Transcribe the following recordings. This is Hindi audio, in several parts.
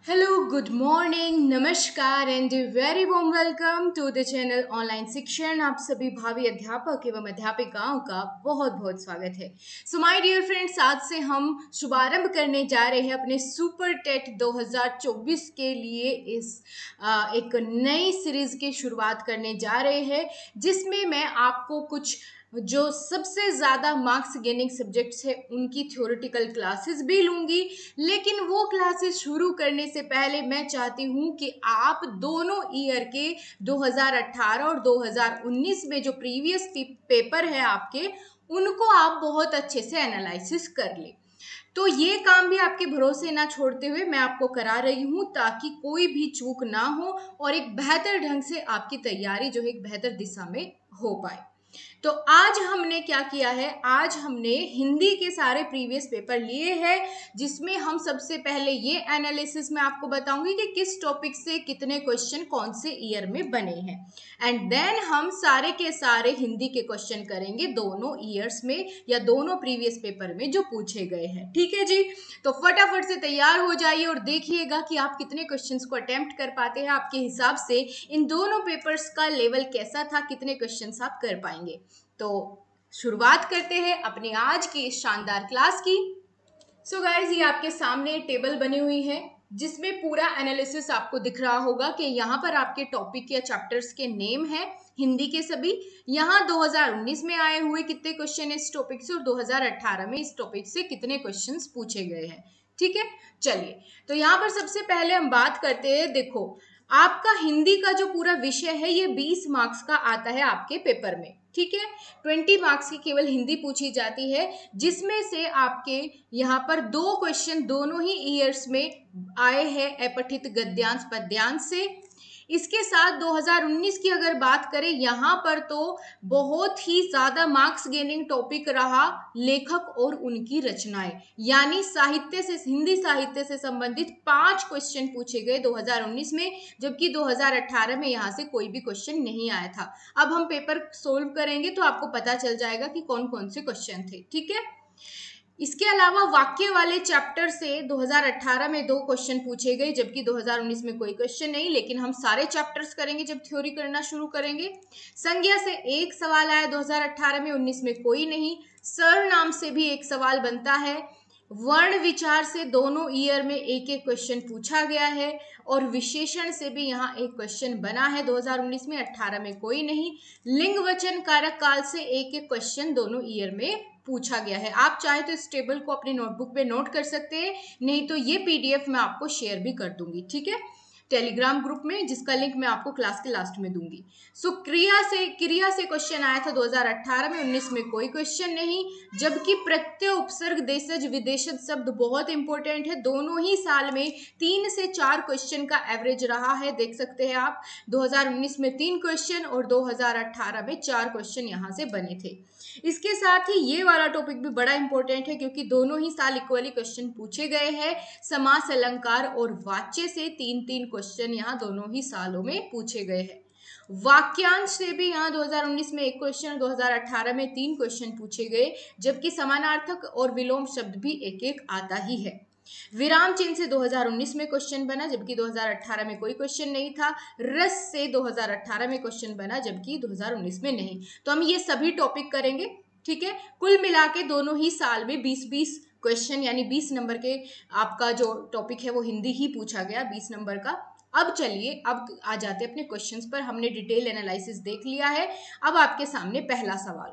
Hello, good morning, नमस्कार and very warm welcome to the channel online शिक्षण। आप सभी भावी अध्यापक एवं अध्यापिकाओं का बहुत बहुत स्वागत है। सो माय डियर फ्रेंड्स, आज से हम शुभारंभ करने जा रहे हैं अपने सुपर टेट 2024 के लिए एक नई सीरीज की शुरुआत करने जा रहे हैं, जिसमें मैं आपको कुछ जो सबसे ज़्यादा मार्क्स गेनिंग सब्जेक्ट्स है उनकी थ्योरेटिकल क्लासेस भी लूंगी। लेकिन वो क्लासेस शुरू करने से पहले मैं चाहती हूँ कि आप दोनों ईयर के 2018 और 2019 में जो प्रीवियस पेपर है आपके, उनको आप बहुत अच्छे से एनालिसिस कर ले। तो ये काम भी आपके भरोसे ना छोड़ते हुए मैं आपको करा रही हूँ, ताकि कोई भी चूक ना हो और एक बेहतर ढंग से आपकी तैयारी जो है एक बेहतर दिशा में हो पाए। तो आज हमने क्या किया है, आज हमने हिंदी के सारे प्रीवियस पेपर लिए हैं, जिसमें हम सबसे पहले ये एनालिसिस में आपको बताऊंगी कि किस टॉपिक से कितने क्वेश्चन कौन से ईयर में बने हैं, एंड देन हम सारे के सारे हिंदी के क्वेश्चन करेंगे दोनों ईयर्स में या दोनों प्रीवियस पेपर में जो पूछे गए हैं। ठीक है जी, तो फटाफट से तैयार हो जाइए और देखिएगा कि आप कितने क्वेश्चंस को अटेम्प्ट कर पाते हैं। आपके हिसाब से इन दोनों पेपर्स का लेवल कैसा था, कितने क्वेश्चंस आप कर पाएंगे। तो शुरुआत करते हैं अपने आज की इस शानदार क्लास की। सो गाइज, ये आपके सामने टेबल बनी हुई है, जिसमें पूरा एनालिसिस आपको दिख रहा होगा कि यहाँ पर आपके टॉपिक या चैप्टर्स के नेम है हिंदी के सभी। यहाँ 2019 में आए हुए कितने क्वेश्चन इस टॉपिक से और 2018 में इस टॉपिक से कितने क्वेश्चंस पूछे गए हैं। ठीक है, चलिए तो यहाँ पर सबसे पहले हम बात करते हैं। देखो, आपका हिंदी का जो पूरा विषय है ये 20 मार्क्स का आता है आपके पेपर में। ठीक है, 20 मार्क्स की केवल हिंदी पूछी जाती है, जिसमें से आपके यहाँ पर 2 क्वेश्चन दोनों ही ईयर्स में आए हैं अपठित गद्यांश पद्यांश से। इसके साथ 2019 की अगर बात करें, यहाँ पर तो बहुत ही ज्यादा मार्क्स गेनिंग टॉपिक रहा लेखक और उनकी रचनाएं, यानी साहित्य से, हिंदी साहित्य से संबंधित 5 क्वेश्चन पूछे गए 2019 में, जबकि 2018 में यहाँ से कोई भी क्वेश्चन नहीं आया था। अब हम पेपर सोल्व करेंगे तो आपको पता चल जाएगा कि कौन कौन से क्वेश्चन थे। ठीक है, इसके अलावा वाक्य वाले चैप्टर से 2018 में 2 क्वेश्चन पूछे गए, जबकि 2019 में कोई क्वेश्चन नहीं। लेकिन हम सारे चैप्टर्स करेंगे जब थ्योरी करना शुरू करेंगे। संज्ञा से 1 सवाल आया 2018 में, 19 में कोई नहीं। सर्वनाम से भी 1 सवाल बनता है। वर्ण विचार से दोनों ईयर में एक एक क्वेश्चन पूछा गया है, और विशेषण से भी यहाँ एक क्वेश्चन बना है 2019 में, 18 में कोई नहीं। लिंग वचन कारक काल से एक एक क्वेश्चन दोनों ईयर में पूछा गया है। आप चाहे तो इस टेबल को अपनी नोटबुक पे नोट कर सकते हैं, नहीं तो ये पीडीएफ मैं आपको शेयर भी कर दूंगी। ठीक है, टेलीग्राम ग्रुप में, जिसका लिंक मैं आपको क्लास के लास्ट में दूंगी। सो क्रिया से क्वेश्चन आया था 2018 में, 19 में कोई क्वेश्चन नहीं। जबकि प्रत्यय, उपसर्ग, देशज, विदेशज शब्द बहुत इंपॉर्टेंट है। दोनों ही साल में 3 से 4 क्वेश्चन का एवरेज रहा है, देख सकते हैं आप। 2019 में 3 क्वेश्चन और 2018 में 4 क्वेश्चन यहाँ से बने थे। इसके साथ ही ये वाला टॉपिक भी बड़ा इंपॉर्टेंट है, क्योंकि दोनों ही साल इक्वली क्वेश्चन पूछे गए हैं। समास, अलंकार और वाच्य से 3-3 क्वेश्चन यहाँ दोनों ही सालों में पूछे गए हैं। वाक्यांश से भी यहाँ 2019 में 1 क्वेश्चन, 2018 में 3 क्वेश्चन पूछे गए, जबकि समानार्थक और विलोम शब्द भी एक एक आता ही है। विराम चिन्ह से 2019 में क्वेश्चन बना, जबकि 2018 में कोई क्वेश्चन नहीं था। रस से 2018 में क्वेश्चन बना, जबकि 2019 में नहीं। तो हम ये सभी टॉपिक करेंगे। ठीक है, कुल मिला के दोनों ही साल में 20-20 क्वेश्चन, यानी 20 नंबर के आपका जो टॉपिक है वो हिंदी ही पूछा गया, 20 नंबर का। अब चलिए, अब आ जाते हैं अपने क्वेश्चंस पर। हमने डिटेल एनालिसिस देख लिया है। अब आपके सामने पहला सवाल,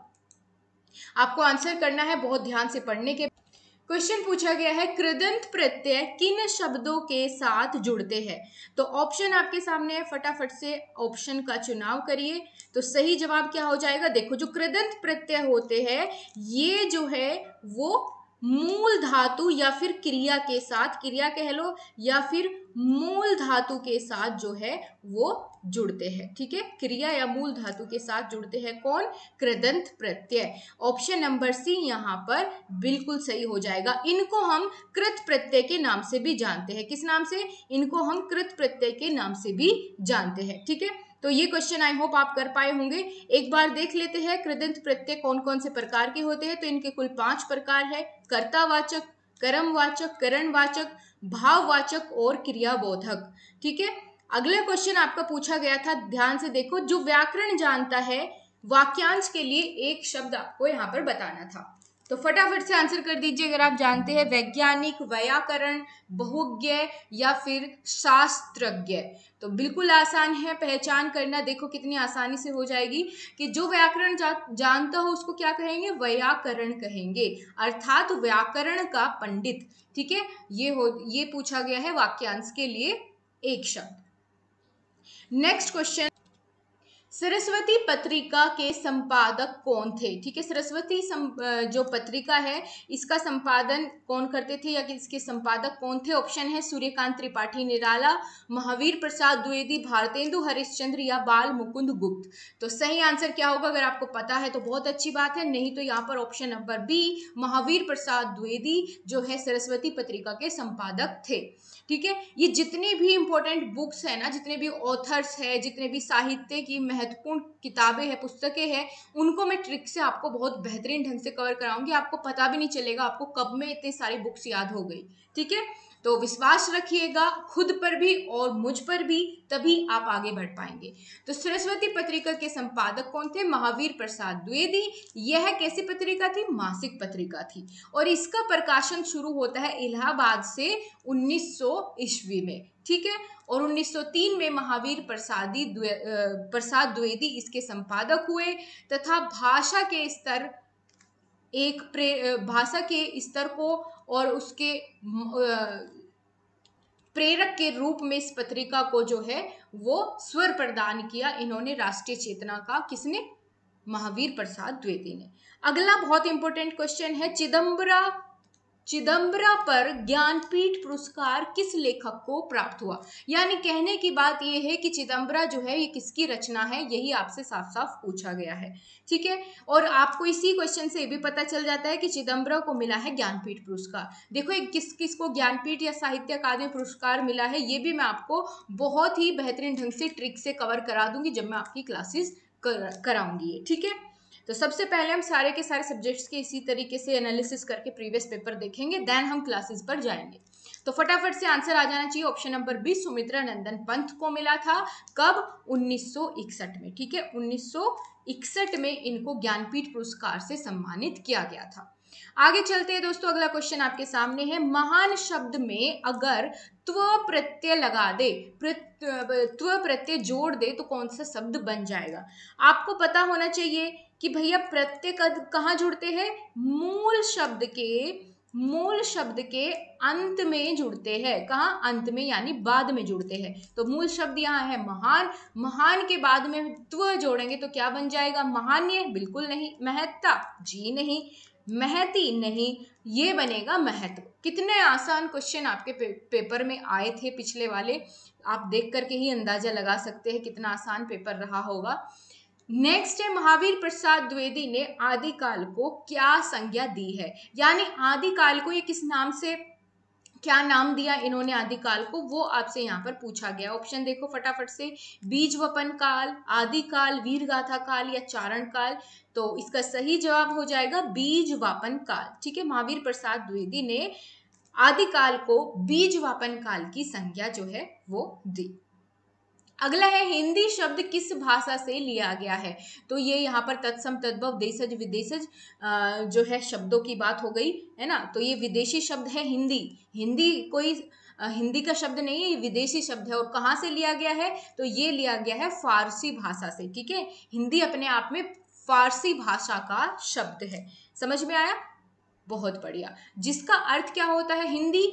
आपको आंसर करना है बहुत ध्यान से पढ़ने के। क्वेश्चन पूछा गया है, कृदंत प्रत्यय किन शब्दों के साथ जुड़ते हैं। तो ऑप्शन आपके सामने है, फटाफट से ऑप्शन का चुनाव करिए। तो सही जवाब क्या हो जाएगा? देखो, जो कृदंत प्रत्यय होते हैं ये जो है वो मूल धातु या फिर क्रिया के साथ, क्रिया कह लो, या फिर मूल धातु के साथ जो है वो जुड़ते हैं। ठीक है, क्रिया या मूल धातु के साथ जुड़ते हैं। कौन? कृदंत प्रत्यय। ऑप्शन नंबर सी यहाँ पर बिल्कुल सही हो जाएगा। इनको हम कृत प्रत्यय के नाम से भी जानते हैं। किस नाम से? इनको हम कृत प्रत्यय के नाम से भी जानते हैं। ठीक है, तो ये क्वेश्चन आई होप आप कर पाए होंगे। एक बार देख लेते हैं कृदंत प्रत्यय कौन कौन से प्रकार के होते हैं। तो इनके कुल 5 प्रकार है: कर्तावाचक, कर्मवाचक, करणवाचक, भाववाचक और क्रियाबोधक। ठीक है, अगला क्वेश्चन आपका पूछा गया था, ध्यान से देखो, जो व्याकरण जानता है वाक्यांश के लिए एक शब्द आपको यहाँ पर बताना था। तो फटाफट से आंसर कर दीजिए अगर आप जानते हैं। वैज्ञानिक, व्याकरण, बहुज्ञ या फिर शास्त्रज्ञ। तो बिल्कुल आसान है पहचान करना, देखो कितनी आसानी से हो जाएगी कि जो व्याकरण जानता हो उसको क्या कहेंगे, व्याकरण कहेंगे, अर्थात व्याकरण का पंडित। ठीक है, ये पूछा गया है वाक्यांश के लिए एक शब्द। नेक्स्ट क्वेश्चन, सरस्वती पत्रिका के संपादक कौन थे? ठीक है, सरस्वती जो पत्रिका है इसका संपादन कौन करते थे या कि इसके संपादक कौन थे? ऑप्शन है सूर्यकांत त्रिपाठी निराला, महावीर प्रसाद द्विवेदी, भारतेंदु हरिश्चंद्र या बाल मुकुंद गुप्त। तो सही आंसर क्या होगा? अगर आपको पता है तो बहुत अच्छी बात है, नहीं तो यहाँ पर option number B Mahavir Prasad Dwivedi जो है सरस्वती पत्रिका के संपादक थे। ठीक है, ये जितनी भी इंपॉर्टेंट बुक्स है ना, जितने भी ऑथर्स है, जितने भी साहित्य की महत्वपूर्ण किताबें हैं, पुस्तकें हैं, उनको मैं ट्रिक से आपको बहुत बेहतरीन ढंग से कवर कराऊंगी। आपको पता भी नहीं चलेगा आपको कब में इतनी सारी बुक्स याद हो गई। ठीक है, तो विश्वास रखिएगा खुद पर भी और मुझ पर भी, तभी आप आगे बढ़ पाएंगे। तो सरस्वती पत्रिका के संपादक कौन थे? महावीर प्रसाद द्विवेदी। यह कैसी पत्रिका थी? मासिक पत्रिका थी, और इसका प्रकाशन शुरू होता है इलाहाबाद से 1900 ईस्वी में। ठीक है, और 1903 में महावीर प्रसाद द्विवेदी इसके संपादक हुए, तथा भाषा के स्तर को और उसके प्रेरक के रूप में इस पत्रिका को जो है वो स्वर प्रदान किया इन्होंने राष्ट्रीय चेतना का। किसने? महावीर प्रसाद द्विवेदी ने। अगला बहुत इंपॉर्टेंट क्वेश्चन है, चिदम्बरा पर ज्ञानपीठ पुरस्कार किस लेखक को प्राप्त हुआ? यानी कहने की बात यह है कि चिदम्बरा जो है ये किसकी रचना है, यही आपसे साफ साफ पूछा गया है। ठीक है, और आपको इसी क्वेश्चन से भी पता चल जाता है कि चिदम्बरा को मिला है ज्ञानपीठ पुरस्कार। देखो किस किस को ज्ञानपीठ या साहित्य अकादमी पुरस्कार मिला है, ये भी मैं आपको बहुत ही बेहतरीन ढंग से ट्रिक से कवर करा दूंगी जब मैं आपकी क्लासेस कराऊंगी। ठीक है, तो सबसे पहले हम सारे के सारे सब्जेक्ट्स के इसी तरीके से एनालिसिस करके प्रीवियस पेपर देखेंगे, देन हम क्लासेस पर जाएंगे। तो फटाफट से आंसर आ जाना चाहिए। Option number B Sumitra Nandan Pant को मिला था। कब? 1961 में। ठीक है, 1961 में इनको ज्ञानपीठ पुरस्कार से सम्मानित किया गया था। आगे चलते हैं दोस्तों, अगला क्वेश्चन आपके सामने है, महान शब्द में अगर त्व प्रत्यय लगा दे, त्व प्रत्यय जोड़ दे तो कौन सा शब्द बन जाएगा? आपको पता होना चाहिए कि भैया प्रत्यय कहाँ जुड़ते हैं? मूल शब्द के अंत में जुड़ते हैं। कहाँ? अंत में, यानी बाद में जुड़ते हैं। तो मूल शब्द यहाँ है महान, महान के बाद में त्व जोड़ेंगे तो क्या बन जाएगा? महान्य? बिल्कुल नहीं। महत्ता? जी नहीं। महती? नहीं, ये बनेगा महत्व। कितने आसान क्वेश्चन आपके पेपर में आए थे पिछले वाले, आप देख करके ही अंदाजा लगा सकते हैं कितना आसान पेपर रहा होगा। नेक्स्ट है, महावीर प्रसाद द्विवेदी ने आदिकाल को क्या संज्ञा दी है? यानी आदिकाल को ये किस नाम से, क्या नाम दिया इन्होंने आदिकाल को, वो आपसे यहाँ पर पूछा गया। ऑप्शन देखो फटाफट से, बीजवपन काल, आदिकाल, वीरगाथा काल या चारण काल। तो इसका सही जवाब हो जाएगा बीजवापन काल। ठीक है, महावीर प्रसाद द्विवेदी ने आदिकाल को बीजवापन काल की संज्ञा जो है वो दी। अगला है, हिंदी शब्द किस भाषा से लिया गया है? तो ये यहाँ पर तत्सम, तद्भव, देशज, विदेशज जो है शब्दों की बात हो गई है ना। तो ये विदेशी शब्द है हिंदी। हिंदी कोई हिंदी का शब्द नहीं है, ये विदेशी शब्द है। और कहाँ से लिया गया है? तो ये लिया गया है फारसी भाषा से। ठीक है, हिंदी अपने आप में फारसी भाषा का शब्द है। समझ में आया? बहुत बढ़िया। जिसका अर्थ क्या होता है? हिंदी,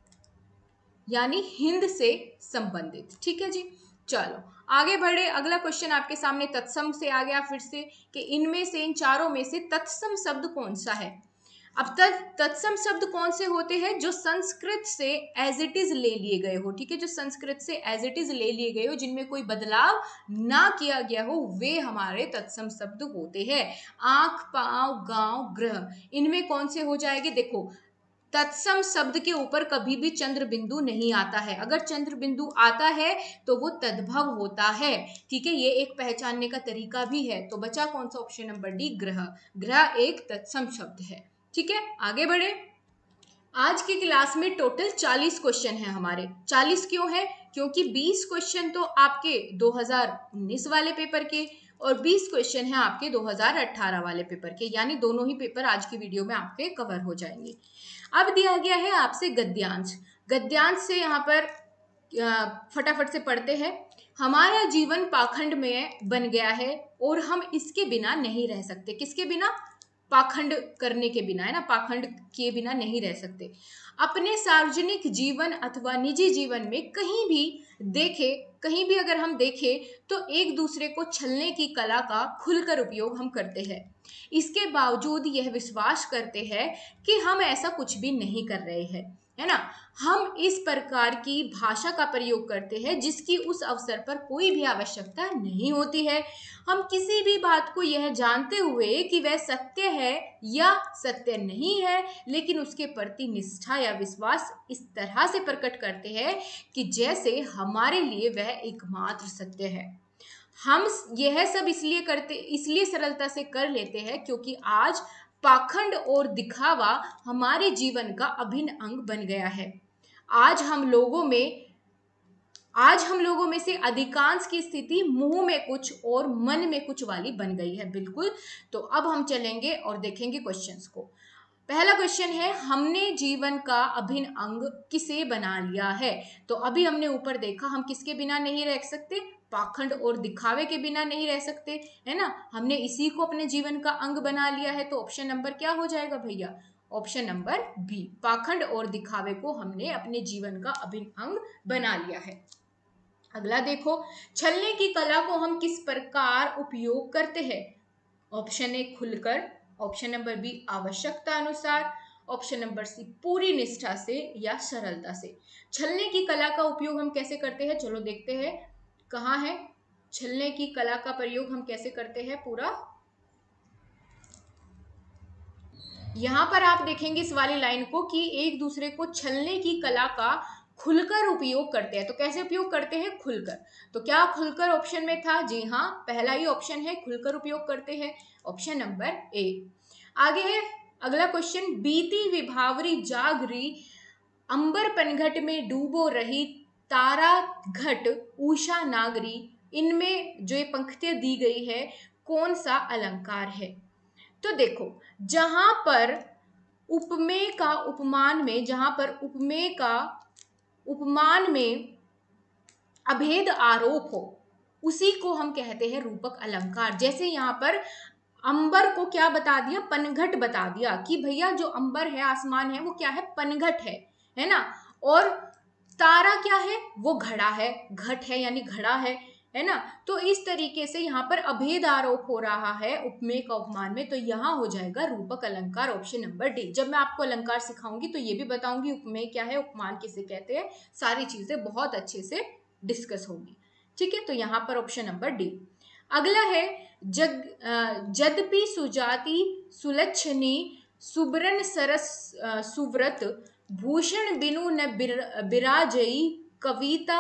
यानी हिंद से संबंधित। ठीक है जी, चलो आगे बढ़े। अगला क्वेश्चन आपके सामने तत्सम से आ गया फिर से, कि इनमें से, इन चारों में से तत्सम शब्द कौन सा है? अब तक तत्सम शब्द कौन से होते हैं? जो संस्कृत से एज इट इज ले लिए गए हो। ठीक है, जो संस्कृत से एज इट इज ले लिए गए हो, जिनमें कोई बदलाव ना किया गया हो, वे हमारे तत्सम शब्द होते हैं। आंख, पांव, गांव, ग्रह, इनमें कौन से हो जाएंगे? देखो, तत्सम शब्द के ऊपर कभी भी चंद्र बिंदु नहीं आता है। अगर चंद्र बिंदु आता है तो वो तद्भव होता है। ठीक है, ये एक पहचानने का तरीका भी है। तो बचा कौन सा? ऑप्शन नंबर डी, ग्रह। ग्रह एक तत्सम शब्द है। ठीक है, आगे बढ़े। आज की क्लास में टोटल 40 क्वेश्चन हैं हमारे। 40 क्यों है? क्योंकि 20 क्वेश्चन तो आपके 2019 वाले पेपर के और 20 क्वेश्चन हैं आपके 2018 वाले पेपर के, यानी दोनों ही पेपर आज की वीडियो में आपके कवर हो जाएंगे। अब दिया गया है आपसे गद्यांश। गद्यांश से यहाँ पर फटाफट से पढ़ते हैं। हमारा जीवन पाखंड में बन गया है और हम इसके बिना नहीं रह सकते। किसके बिना? पाखंड करने के बिना, है ना, पाखंड किए बिना नहीं रह सकते। अपने सार्वजनिक जीवन अथवा निजी जीवन में कहीं भी अगर हम देखें तो एक दूसरे को छलने की कला का खुलकर उपयोग हम करते हैं। इसके बावजूद यह विश्वास करते हैं कि हम ऐसा कुछ भी नहीं कर रहे हैं, है ना। हम इस प्रकार की भाषा का प्रयोग करते हैं जिसकी उस अवसर पर कोई भी आवश्यकता नहीं होती है। हम किसी भी बात को यह जानते हुए कि वह सत्य है या सत्य नहीं है, लेकिन उसके प्रति निष्ठा या विश्वास इस तरह से प्रकट करते हैं कि जैसे हमारे लिए वह एकमात्र सत्य है। हम यह सब इसलिए सरलता से कर लेते हैं क्योंकि आज पाखंड और दिखावा हमारे जीवन का अभिन्न अंग बन गया है। आज हम लोगों में से अधिकांश की स्थिति मुंह में कुछ और मन में कुछ वाली बन गई है। बिल्कुल। तो अब हम चलेंगे और देखेंगे क्वेश्चंस को। पहला क्वेश्चन है, हमने जीवन का अभिन्न अंग किसे बना लिया है? तो अभी हमने ऊपर देखा, हम किसके बिना नहीं रह सकते? पाखंड और दिखावे के बिना नहीं रह सकते, है ना। हमने इसी को अपने जीवन का अंग बना लिया है। तो ऑप्शन नंबर क्या हो जाएगा भैया? ऑप्शन नंबर बी, पाखंड और दिखावे को हमने अपने जीवन का अभिन्न अंग बना लिया है। अगला देखो, छलने की कला को हम किस प्रकार उपयोग करते हैं? ऑप्शन ए खुलकर, ऑप्शन नंबर बी आवश्यकता अनुसार, ऑप्शन नंबर सी पूरी निष्ठा से या सरलता से। छलने की कला का उपयोग हम कैसे करते हैं? चलो देखते हैं कहाँ है छलने की कला का प्रयोग हम कैसे करते हैं पूरा। यहां पर आप देखेंगे इस वाली लाइन को कि एक दूसरे को छलने की कला का खुलकर उपयोग करते हैं। तो कैसे उपयोग करते हैं? खुलकर। तो क्या खुलकर ऑप्शन में था? जी हाँ, पहला ही ऑप्शन है, खुलकर उपयोग करते हैं, ऑप्शन नंबर ए। आगे है अगला क्वेश्चन, बीती विभावरी जागरी अंबर पनघट में डूबो रही तारा घट उषा नागरी, इनमें जो ये पंक्तियां दी गई है कौन सा अलंकार है? तो देखो, जहां पर उपमेय का उपमान में अभेद आरोप हो उसी को हम कहते हैं रूपक अलंकार। जैसे यहाँ पर अंबर को क्या बता दिया? पनघट बता दिया कि भैया जो अंबर है, आसमान है, वो क्या है? पनघट है ना। और तारा क्या है? वो घड़ा है, घट है यानी घड़ा है ना। तो इस तरीके से यहाँ पर अभेद आरोप हो रहा है उपमेय का उपमान में, तो यहाँ हो जाएगा रूपक अलंकार, ऑप्शन नंबर डी। जब मैं आपको अलंकार सिखाऊंगी तो ये भी बताऊंगी उपमेय क्या है, उपमान किसे कहते हैं, सारी चीजें बहुत अच्छे से डिस्कस होगी। ठीक है, तो यहाँ पर ऑप्शन नंबर डी। अगला है, जदपि सुजाति सुलक्षणी सुबरन सरस सुव्रत भूषण बिनु न बिराजई कविता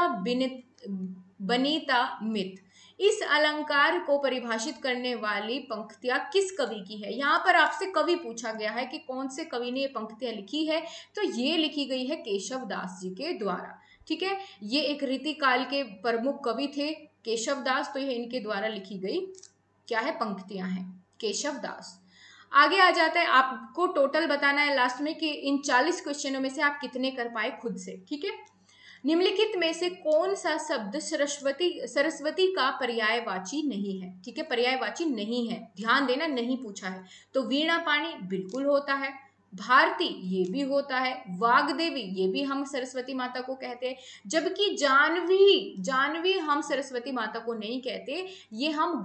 बनीता मित। इस अलंकार को परिभाषित करने वाली पंक्तियां किस कवि की है? यहाँ पर आपसे कवि पूछा गया है कि कौन से कवि ने ये पंक्तियां लिखी है। तो ये लिखी गई है केशव दास जी के द्वारा। ठीक है, ये एक रीतिकाल के प्रमुख कवि थे केशव दास, तो ये इनके द्वारा लिखी गई क्या है? पंक्तियां हैं, केशव दास। आगे आ जाता है, आपको टोटल बताना है लास्ट में कि इन 40 क्वेश्चनों में से आप कितने कर पाए खुद से। ठीक है, निम्नलिखित में से कौन सा शब्द सरस्वती का पर्यायवाची नहीं है? ठीक है, पर्यायवाची नहीं है, ध्यान देना, नहीं पूछा है। तो वीणा पाणी बिल्कुल होता है, भारती ये भी होता है, वाग्देवी ये भी हम सरस्वती माता को कहते हैं, जबकि जानवी हम सरस्वती माता को नहीं कहते, ये हम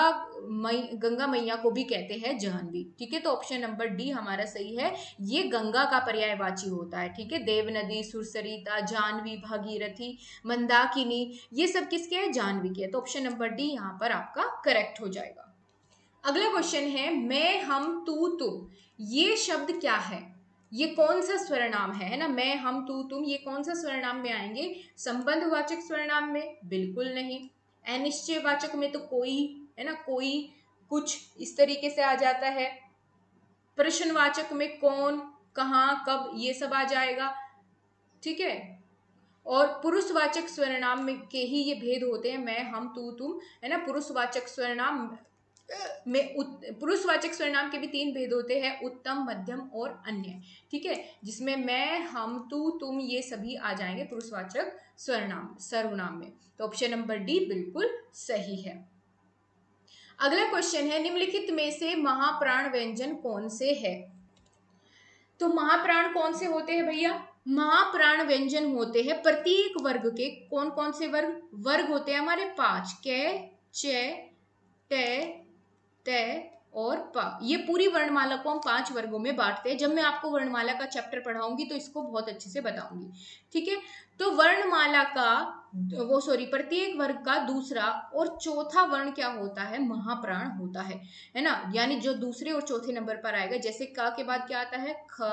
गंगा मैया को भी कहते हैं जानवी। ठीक है, तो ऑप्शन नंबर डी हमारा सही है, ये गंगा का पर्यायवाची होता है। ठीक है, देव नदी, सुरसरिता, जानवी, भागीरथी, मंदाकिनी, ये सब किसके हैं? जानवी के। तो ऑप्शन नंबर डी यहाँ पर आपका करेक्ट हो जाएगा। अगला क्वेश्चन है, मैं, हम, तू, तुम, ये शब्द क्या है? ये कौन सा स्वरनाम है ना। मैं, हम, तू, तुम, ये कौन सा स्वरनाम में आएंगे? संबंधवाचक स्वरनाम में? बिल्कुल नहीं। अनिश्चयवाचक में तो कोई, है ना, कोई, कुछ, इस तरीके से आ जाता है। प्रश्नवाचक में कौन, कहाँ, कब, ये सब आ जाएगा। ठीक है। और पुरुषवाचक सर्वनाम में के ही ये भेद होते हैं, मैं, हम, तू, तुम, है ना। पुरुषवाचक सर्वनाम में पुरुषवाचक सर्वनाम के भी 3 भेद होते हैं, उत्तम, मध्यम और अन्य। ठीक है, जिसमें मैं, हम, तू, तुम ये सभी आ जाएंगे पुरुषवाचक सर्वनाम में। तो ऑप्शन नंबर डी बिल्कुल सही है। अगला क्वेश्चन है, निम्नलिखित में से महाप्राण व्यंजन कौन से है? तो महाप्राण कौन से होते हैं भैया? महाप्राण व्यंजन होते हैं प्रत्येक वर्ग के, कौन कौन से वर्ग होते हैं हमारे? 5, क, च, ट, त और प। ये पूरी वर्णमाला को हम 5 वर्गों में बांटते हैं। जब मैं आपको वर्णमाला का चैप्टर पढ़ाऊंगी तो इसको बहुत अच्छे से बताऊंगी। ठीक है, तो वर्णमाला का प्रत्येक वर्ग का दूसरा और चौथा वर्ण क्या होता है? महाप्राण होता है ना। यानी जो दूसरे और चौथे नंबर पर आएगा, जैसे क के बाद क्या आता है? ख,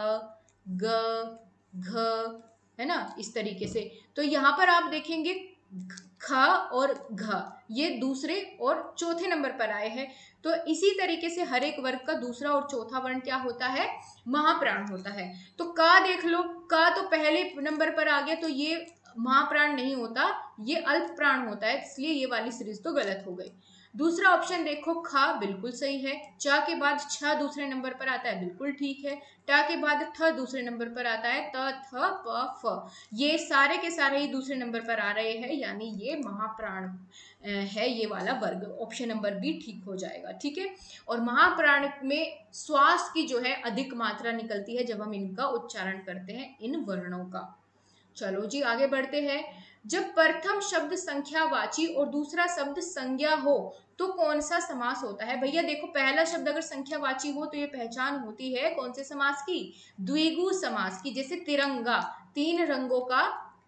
ग, घ, है ना, इस तरीके से। तो यहाँ पर आप देखेंगे ख और घ ये दूसरे और चौथे नंबर पर आए हैं। तो इसी तरीके से हर एक वर्ग का दूसरा और चौथा वर्ण क्या होता है? महाप्राण होता है। तो का देख लो, का तो पहले नंबर पर आ गया, तो ये महाप्राण नहीं होता, ये अल्प प्राण होता है, इसलिए ये वाली सीरीज तो गलत हो गई। दूसरा ऑप्शन देखो, खा बिल्कुल सही है। चा के बाद छ दूसरे नंबर पर आता है, बिल्कुल ठीक है। टा के बाद ठ दूसरे नंबर पर आता है, त, थ, प, फ, ये सारे के सारे ही दूसरे नंबर पर आ रहे हैं, यानी ये महाप्राण है ये वाला वर्ग। ऑप्शन नंबर बी ठीक हो जाएगा। ठीक है, और महाप्राण में श्वास की जो है अधिक मात्रा निकलती है जब हम इनका उच्चारण करते हैं, इन वर्णों का। चलो जी आगे बढ़ते हैं। जब प्रथम शब्द संख्यावाची और दूसरा शब्द संज्ञा हो तो कौन सा समास होता है? भैया देखो, पहला शब्द अगर संख्यावाची हो तो ये पहचान होती है कौन से समास की? द्विगु समास की। जैसे तिरंगा, 3 रंगों का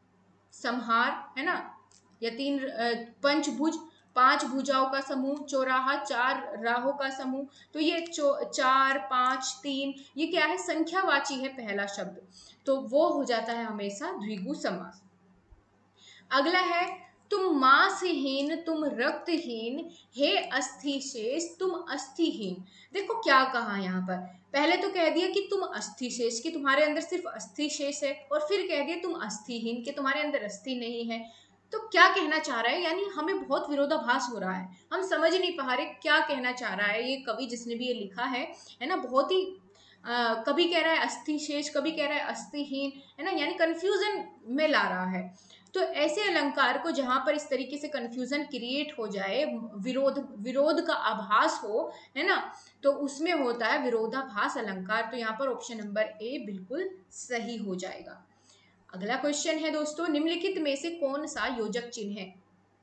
संहार, है ना, या 3 पंचभुज, 5 भुजाओं का समूह, चौराहा, 4 राहों का समूह। तो ये 4, 5, 3 ये क्या है? संख्यावाची है पहला शब्द, तो वो हो जाता है हमेशा द्विगु समास। अगला है, तुम मांसहीन, तुम रक्तहीन, हे अस्थि शेष, तुम अस्थिहीन। देखो क्या कहा यहाँ पर, पहले तो कह दिया कि तुम अस्थि शेष, कि तुम्हारे अंदर सिर्फ अस्थि शेष है, और फिर कह दिया तुम अस्थिहीन, कि तुम्हारे अंदर अस्थि नहीं है। तो क्या कहना चाह रहा है? यानी हमें बहुत विरोधाभास हो रहा है, हम समझ नहीं पा रहे क्या कहना चाह रहा है ये कवि जिसने भी ये लिखा है ना। बहुत ही कभी कह रहा है अस्थि शेष, कभी कह रहा है अस्थिहीन, है ना, यानी कंफ्यूजन में ला रहा है। तो ऐसे अलंकार को जहां पर इस तरीके से कंफ्यूजन क्रिएट हो जाए, विरोध का आभास हो, है ना, तो उसमें होता है विरोधाभास अलंकार। तो यहाँ पर ऑप्शन नंबर ए बिल्कुल सही हो जाएगा। अगला क्वेश्चन है दोस्तों, निम्नलिखित में से कौन सा योजक चिन्ह है?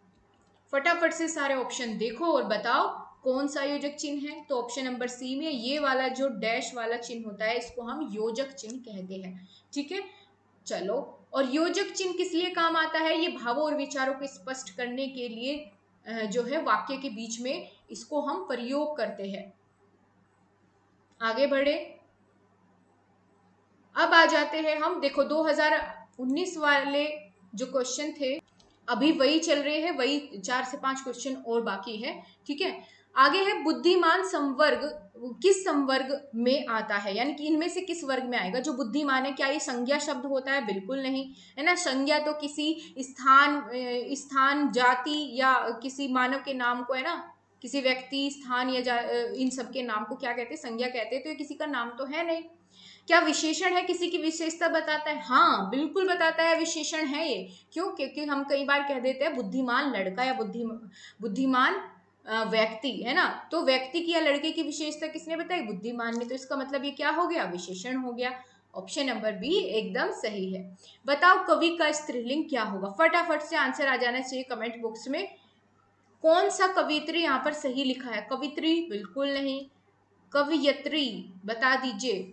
फटाफट से सारे ऑप्शन देखो और बताओ कौन सा योजक चिन्ह है। तो ऑप्शन नंबर सी में ये वाला जो डैश वाला चिन्ह होता है, इसको हम योजक चिन्ह कहते हैं। ठीक है, चलो, और योजक चिन्ह किस लिए काम आता है? ये भावों और विचारों को स्पष्ट करने के लिए जो है वाक्य के बीच में इसको हम प्रयोग करते हैं। आगे बढ़े, अब आ जाते हैं हम, देखो 2019 वाले जो क्वेश्चन थे अभी वही चल रहे हैं, वही 4 से 5 क्वेश्चन और बाकी है। ठीक है, आगे है बुद्धिमान संवर्ग किस संवर्ग में आता है, यानी कि इनमें से किस वर्ग में आएगा? जो बुद्धिमान है, क्या ये संज्ञा शब्द होता है? बिल्कुल नहीं, है ना। संज्ञा तो किसी स्थान, जाति या किसी मानव के नाम को, है ना, किसी व्यक्ति, स्थान या इन सब के नाम को क्या कहते हैं? संज्ञा कहते हैं। तो ये किसी का नाम तो है नहीं। क्या विशेषण है, किसी की विशेषता बताता है? हाँ बिल्कुल बताता है, विशेषण है ये। क्यों? क्योंकि हम कई बार कह देते हैं बुद्धिमान लड़का या बुद्धिमान व्यक्ति, है ना। तो व्यक्ति की या लड़के की विशेषता किसने बताई? बुद्धिमान ने। तो इसका मतलब ये क्या हो गया? विशेषण हो गया। ऑप्शन नंबर बी एकदम सही है। बताओ कवि का स्त्रीलिंग क्या होगा? फटाफट से आंसर आ जाना चाहिए कमेंट बॉक्स में। कौन सा कवित्री यहाँ पर सही लिखा है? कवित्री बिल्कुल नहीं, कवियत्री बता दीजिए।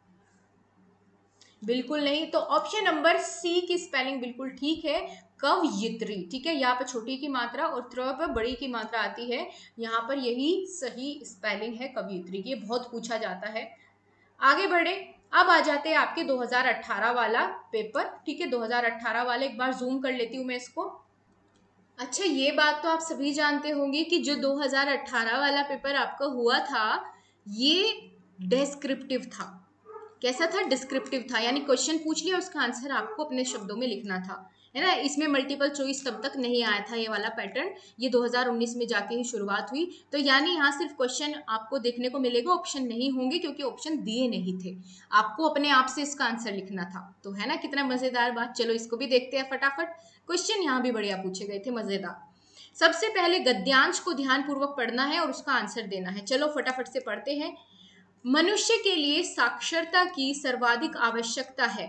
बिल्कुल नहीं। तो ऑप्शन नंबर सी की स्पेलिंग बिल्कुल ठीक है, कवयित्री। ठीक है, यहाँ पर छोटी की मात्रा और त्र पर बड़ी की मात्रा आती है, यहाँ पर यही सही स्पेलिंग है कवयित्री की। बहुत पूछा जाता है। आगे बढ़े, अब आ जाते हैं आपके 2018 वाला पेपर। ठीक है, 2018 वाला एक बार जूम कर लेती हूँ मैं इसको। अच्छा, ये बात तो आप सभी जानते होंगे कि जो 2018 वाला पेपर आपका हुआ था ये डेस्क्रिप्टिव था। कैसा था, डिस्क्रिप्टिव था, यानी क्वेश्चन पूछ लिया उसका आंसर आपको अपने शब्दों में लिखना था, है ना। इसमें मल्टीपल चॉइस तब तक नहीं आया था, ये वाला पैटर्न, ये 2019 में जाके ही शुरुआत हुई। तो यानी यहाँ सिर्फ क्वेश्चन आपको देखने को मिलेगा, ऑप्शन नहीं होंगे, क्योंकि ऑप्शन दिए नहीं थे, आपको अपने आप से इसका आंसर लिखना था। तो है ना कितना मजेदार बात। चलो इसको भी देखते हैं फटाफट। क्वेश्चन यहाँ भी बढ़िया पूछे गए थे, मजेदार। सबसे पहले गद्यांश को ध्यानपूर्वक पढ़ना है और उसका आंसर देना है। चलो फटाफट से पढ़ते हैं। मनुष्य के लिए साक्षरता की सर्वाधिक आवश्यकता है।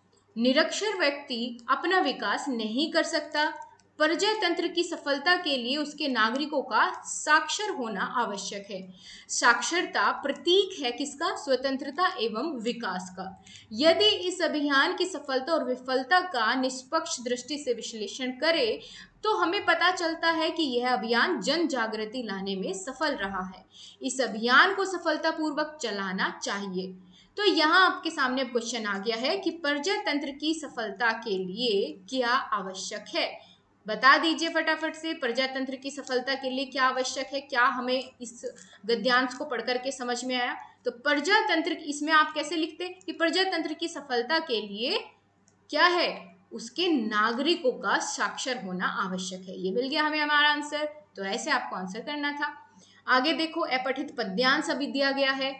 निरक्षर व्यक्ति अपना विकास नहीं कर सकता। प्रजातंत्र की सफलता के लिए उसके नागरिकों का साक्षर होना आवश्यक है। साक्षरता प्रतीक है किसका, स्वतंत्रता एवं विकास का। यदि इस अभियान की सफलता और विफलता का निष्पक्ष दृष्टि से विश्लेषण करें तो हमें पता चलता है कि यह अभियान जन जागृति लाने में सफल रहा है। इस अभियान को सफलतापूर्वक चलाना चाहिए। तो यहाँ आपके सामने अब क्वेश्चन आ गया है कि प्रजातंत्र की सफलता के लिए क्या आवश्यक है। बता दीजिए फटाफट से, प्रजातंत्र की सफलता के लिए क्या आवश्यक है, क्या हमें इस गद्यांश को पढ़ करके समझ में आया। तो प्रजातंत्र, इसमें आप कैसे लिखते कि प्रजातंत्र की सफलता के लिए क्या है, उसके नागरिकों का साक्षर होना आवश्यक है। ये मिल गया हमें हमारा आंसर। तो ऐसे आपको आंसर करना था। आगे देखो, अपठित पद्यांश अभी दिया गया है।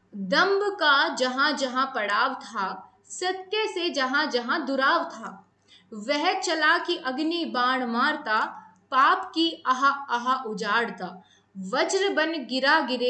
दंभ का जहां जहां पड़ाव था, सत्य से जहां जहां दुराव था, वह चला कि अग्नि बाण मारता, पाप की आहा आहा उजाड़ता, वज्र बन गिरा गिरे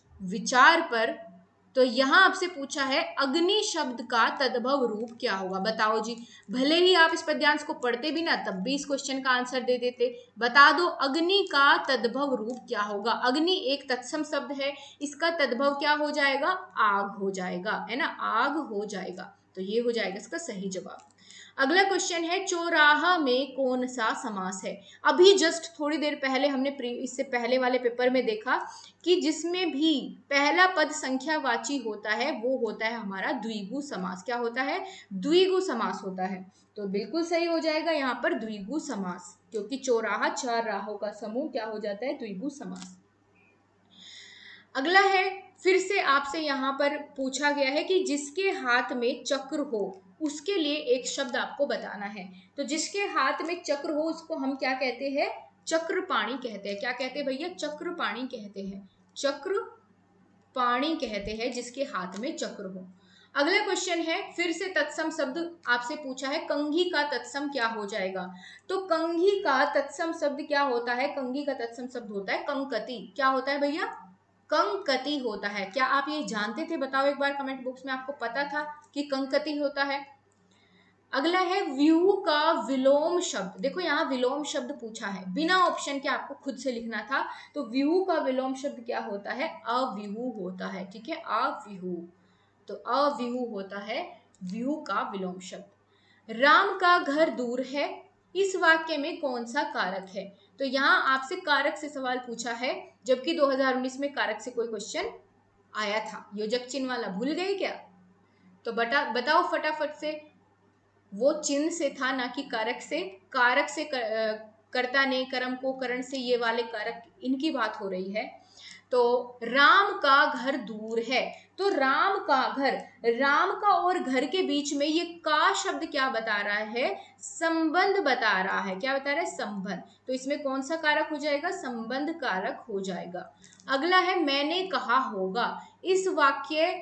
विचार पर। तो यहां आपसे पूछा है अग्नि शब्द का तद्भव रूप क्या होगा, बताओ जी। भले ही आप इस पद्यांश को पढ़ते भी ना, तब भी इस क्वेश्चन का आंसर दे देते। बता दो अग्नि का तद्भव रूप क्या होगा। अग्नि एक तत्सम शब्द है, इसका तद्भव क्या हो जाएगा, आग हो जाएगा, है ना, आग हो जाएगा। तो ये हो जाएगा इसका सही जवाब। अगला क्वेश्चन है, चौराहा में कौन सा समास है। अभी जस्ट थोड़ी देर पहले हमने इससे पहले वाले पेपर में देखा कि जिसमें भी पहला पद संख्यावाची होता है वो होता है हमारा द्विगु समास। क्या होता है, द्विगु समास होता है। तो बिल्कुल सही हो जाएगा यहाँ पर द्विगु समास, क्योंकि चौराहा चार राहों का समूह क्या हो जाता है, द्विगु समास। अगला है, फिर से आपसे यहाँ पर पूछा गया है कि जिसके हाथ में चक्र हो उसके लिए एक शब्द आपको बताना है। तो जिसके हाथ में चक्र हो उसको हम क्या कहते हैं, चक्रपाणी कहते हैं। क्या कहते हैं भैया, चक्रपाणी कहते हैं, चक्रपाणी कहते हैं जिसके हाथ में चक्र हो। अगला क्वेश्चन है, फिर से तत्सम शब्द आपसे पूछा है, कंघी का तत्सम क्या हो जाएगा। तो कंघी का तत्सम शब्द क्या होता है, कंघी का तत्सम शब्द होता है कंकती। क्या होता है भैया, कंकती होता है। क्या आप ये जानते थे, बताओ एक बार कमेंट बॉक्स में, आपको पता था कि कंकती होता है। अगला है, व्यूह का विलोम शब्द। देखो यहाँ विलोम शब्द पूछा है, बिना ऑप्शन के आपको खुद से लिखना था। तो व्यूह का विलोम शब्द क्या होता है, अव्यूह होता है। ठीक है, अव्यूह। तो अव्यूह होता है व्यूह का विलोम शब्द। राम का घर दूर है, इस वाक्य में कौन सा कारक है। तो यहाँ आपसे कारक से सवाल पूछा है, जबकि 2019 में कारक से कोई क्वेश्चन आया था। योजक चिन्ह वाला भूल गए क्या। तो बताओ फटाफट से, वो चिन्ह से था ना कि कारक से। कारक से कर्ता ने, कर्म को करण से, ये वाले कारक, इनकी बात हो रही है। तो राम का घर दूर है, तो राम का घर, राम का और घर के बीच में ये का शब्द क्या बता रहा है, संबंध बता रहा है। क्या बता रहा है, संबंध। तो इसमें कौन सा कारक हो जाएगा, संबंध कारक हो जाएगा। अगला है, मैंने कहा होगा। इस वाक्य,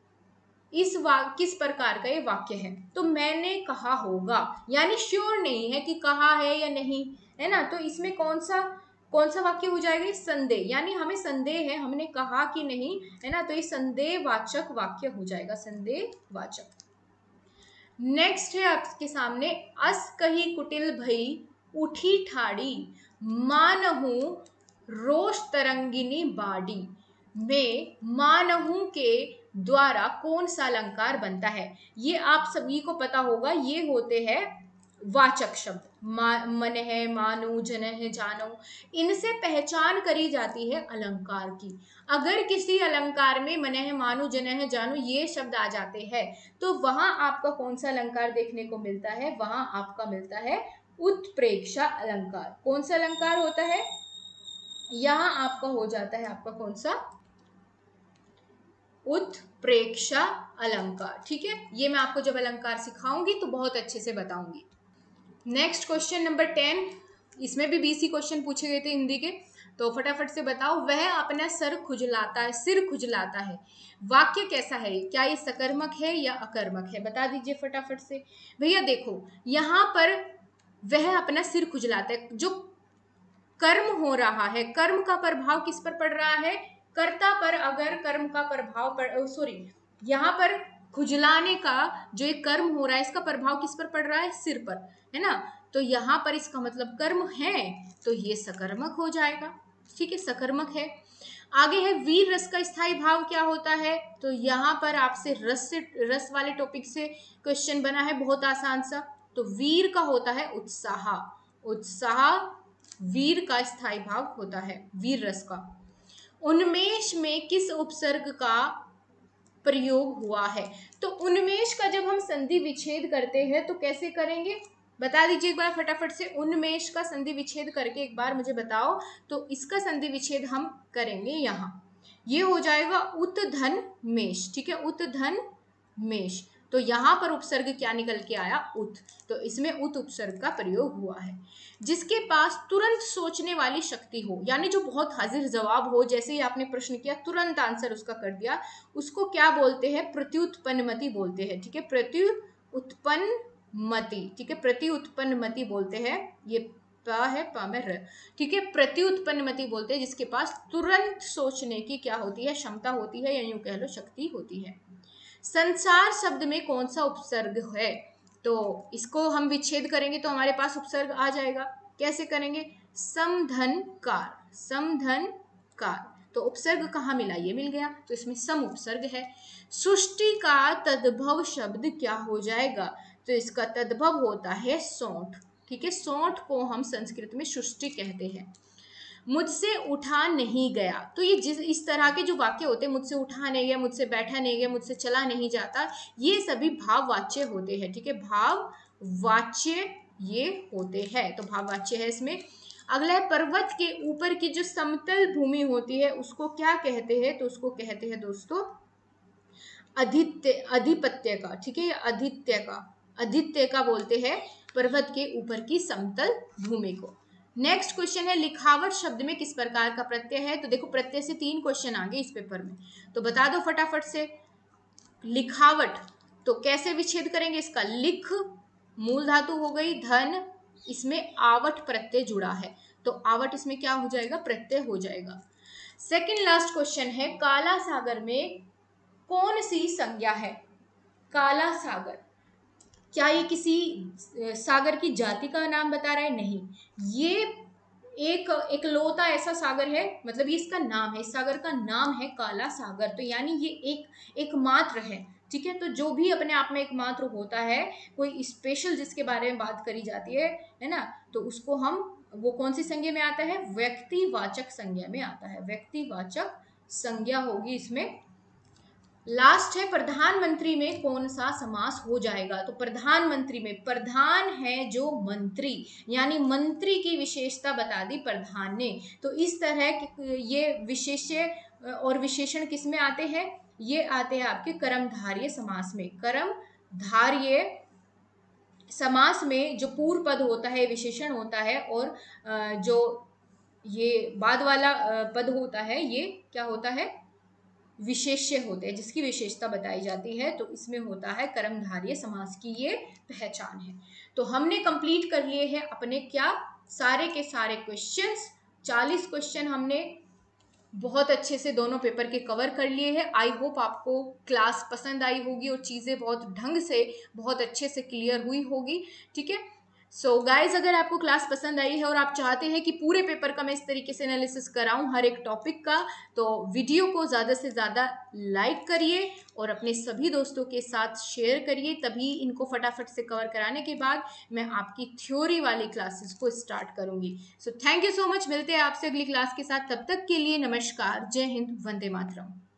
किस प्रकार का ये वाक्य है। तो मैंने कहा होगा यानी श्योर नहीं है कि कहा है या नहीं, है ना। तो इसमें कौन सा वाक्य हो जाएगा, संदेह, यानी हमें संदेह है, हमने कहा कि नहीं, है ना। तो ये संदेहवाचक वाक्य हो जाएगा, संदेहवाचक। नेक्स्ट है आपके सामने, अस कही कुटिल भई उठी ठाड़ी, मानहू रोष तरंगिनी बाड़ी। में मानहू के द्वारा कौन सा अलंकार बनता है। ये आप सभी को पता होगा, ये होते हैं वाचक शब्द। मन है, मानो, जन है, जानो, इनसे पहचान करी जाती है अलंकार की। अगर किसी अलंकार में मन है, मानो, जन है, जानो ये शब्द आ जाते हैं तो वहां आपका कौन सा अलंकार देखने को मिलता है, वहां आपका मिलता है उत्प्रेक्षा अलंकार। कौन सा अलंकार होता है, यहां आपका हो जाता है आपका कौन सा, उत्प्रेक्षा अलंकार। ठीक है, ये मैं आपको जब अलंकार सिखाऊंगी तो बहुत अच्छे से बताऊंगी। नेक्स्ट क्वेश्चन नंबर 10, इसमें भी 20 क्वेश्चन पूछे गए थे हिंदी के, तो फटाफट से बताओ। वह अपना सिर खुजलाता है, वाक्य कैसा है? क्या ये सकर्मक है या अकर्मक है? बता दीजिए फटाफट से। भैया देखो, यहाँ पर वह अपना सिर खुजलाता है, जो कर्म हो रहा है, कर्म का प्रभाव किस पर पड़ रहा है? कर्ता पर। अगर कर्म का प्रभाव यहाँ पर खुजलाने का जो एक कर्म हो रहा है, इसका प्रभाव किस पर पड़ रहा है? सिर पर, है ना। तो यहाँ पर इसका मतलब कर्म है, तो ये सकर्मक हो जाएगा। ठीक है, सकर्मक है। आगे है वीर रस का स्थायी भाव क्या होता है? तो यहाँ पर आपसे रस वाले टॉपिक से क्वेश्चन बना है, बहुत आसान सा। तो वीर का होता है उत्साह। वीर का स्थायी भाव होता है, वीर रस का। उन्मेष में किस उपसर्ग का प्रयोग हुआ है? तो उन्मेष का जब हम संधि विच्छेद करते हैं तो कैसे करेंगे? बता दीजिए एक बार फटाफट से। उन्मेष का संधि विच्छेद करके एक बार मुझे बताओ। तो इसका संधि विच्छेद हम करेंगे यहाँ, ये हो जाएगा उत्धन मेष। ठीक है, उत्धन मेष। तो यहाँ पर उपसर्ग क्या निकल के आया? उत। तो इसमें उत उपसर्ग का प्रयोग हुआ है। जिसके पास तुरंत सोचने वाली शक्ति हो, यानी जो बहुत हाजिर जवाब हो, जैसे ही आपने प्रश्न किया तुरंत आंसर उसका कर दिया, उसको क्या बोलते हैं? प्रत्युत्पन्नमति बोलते हैं। ठीक है, प्रत्युत्पन्नमति। ठीक है, प्रत्युत्पन्नमति बोलते हैं। ये प है, प में र। ठीक है, प्रत्युत्पन्नमति बोलते हैं जिसके पास तुरंत सोचने की क्या होती है? क्षमता होती है, या यूं कह लो शक्ति होती है। संसार शब्द में कौन सा उपसर्ग है? तो इसको हम विच्छेद करेंगे तो हमारे पास उपसर्ग आ जाएगा। कैसे करेंगे? समधनकार। समधनकार। तो उपसर्ग कहाँ मिला? ये मिल गया, तो इसमें सम उपसर्ग है। सृष्टि का तद्भव शब्द क्या हो जाएगा? तो इसका तद्भव होता है सौंठ। ठीक है, सौंठ को हम संस्कृत में सृष्टि कहते हैं। मुझसे उठा नहीं गया, तो ये इस तरह के जो वाक्य होते हैं, मुझसे उठा नहीं गया, मुझसे बैठा नहीं गया, मुझसे चला नहीं जाता, ये सभी भाववाच्य होते हैं। ठीक है, भाववाच्य ये होते हैं, तो भाववाच्य है इसमें। अगला है पर्वत के ऊपर की जो समतल भूमि होती है उसको क्या कहते हैं? तो उसको कहते हैं दोस्तों अधिपत्य का। ठीक है, अधित्य का बोलते हैं पर्वत के ऊपर की समतल भूमि को। नेक्स्ट क्वेश्चन है लिखावट शब्द में किस प्रकार का प्रत्यय है? तो देखो प्रत्यय से 3 क्वेश्चन आ गए इस पेपर में, तो बता दो फटाफट से। लिखावट तो कैसे विच्छेद करेंगे इसका? लिख मूल धातु हो गई, धन इसमें आवट प्रत्यय जुड़ा है, तो आवट इसमें क्या हो जाएगा? प्रत्यय हो जाएगा। सेकंड लास्ट क्वेश्चन है काला सागर में कौन सी संज्ञा है? काला सागर, क्या ये किसी सागर की जाति का नाम बता रहा है? नहीं, ये एक एकलौता ऐसा सागर है, मतलब ये इसका नाम है, इस सागर का नाम है काला सागर। तो यानी ये एकमात्र है। ठीक है, तो जो भी अपने आप में एकमात्र होता है, कोई स्पेशल जिसके बारे में बात करी जाती है ना, तो उसको हम, वो कौन सी संज्ञा में आता है? व्यक्तिवाचक संज्ञा में आता है, व्यक्तिवाचक संज्ञा होगी इसमें। लास्ट है प्रधानमंत्री में कौन सा समास हो जाएगा? तो प्रधानमंत्री में प्रधान है जो मंत्री, यानी मंत्री की विशेषता बता दी प्रधान ने। तो इस तरह ये विशेष्य और विशेषण किस में आते हैं? ये आते हैं आपके कर्मधारय समास में। कर्मधारय समास में जो पूर्व पद होता है विशेषण होता है, और जो ये बाद वाला पद होता है ये क्या होता है? विशेष्य होते हैं, जिसकी विशेषता बताई जाती है। तो इसमें होता है कर्मधारय समास की ये पहचान है। तो हमने कंप्लीट कर लिए हैं अपने क्या? सारे के सारे क्वेश्चंस। 40 क्वेश्चन हमने बहुत अच्छे से दोनों पेपर के कवर कर लिए हैं। आई होप आपको क्लास पसंद आई होगी और चीज़ें बहुत ढंग से बहुत अच्छे से क्लियर हुई होगी। ठीक है, सो गाइज, अगर आपको क्लास पसंद आई है और आप चाहते हैं कि पूरे पेपर का मैं इस तरीके से एनालिसिस कराऊं हर एक टॉपिक का, तो वीडियो को ज़्यादा से ज़्यादा लाइक करिए और अपने सभी दोस्तों के साथ शेयर करिए। तभी इनको फटाफट से कवर कराने के बाद मैं आपकी थ्योरी वाली क्लासेस को स्टार्ट करूंगी। So thank you so much. मिलते हैं आपसे अगली क्लास के साथ, तब तक के लिए नमस्कार, जय हिंद, वंदे मातरम।